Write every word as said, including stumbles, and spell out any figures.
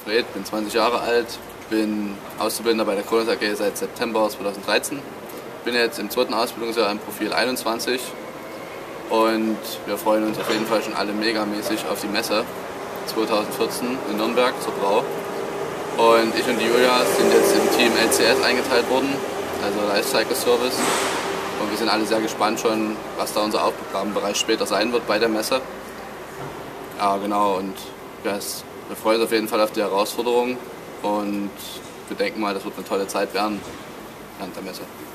Fred, bin zwanzig Jahre alt, bin Auszubildender bei der Kronos A G seit September zweitausenddreizehn. Bin jetzt im zweiten Ausbildungsjahr im Profil einundzwanzig und wir freuen uns auf jeden Fall schon alle megamäßig auf die Messe zweitausendvierzehn in Nürnberg zur Brau. Und ich und die Julia sind jetzt im Team L C S eingeteilt worden, also Lifecycle Service. Und wir sind alle sehr gespannt schon, was da unser Aufgabenbereich später sein wird bei der Messe. Ja, genau, und das, wir freuen uns auf jeden Fall auf die Herausforderung und wir denken mal, das wird eine tolle Zeit werden während der Messe.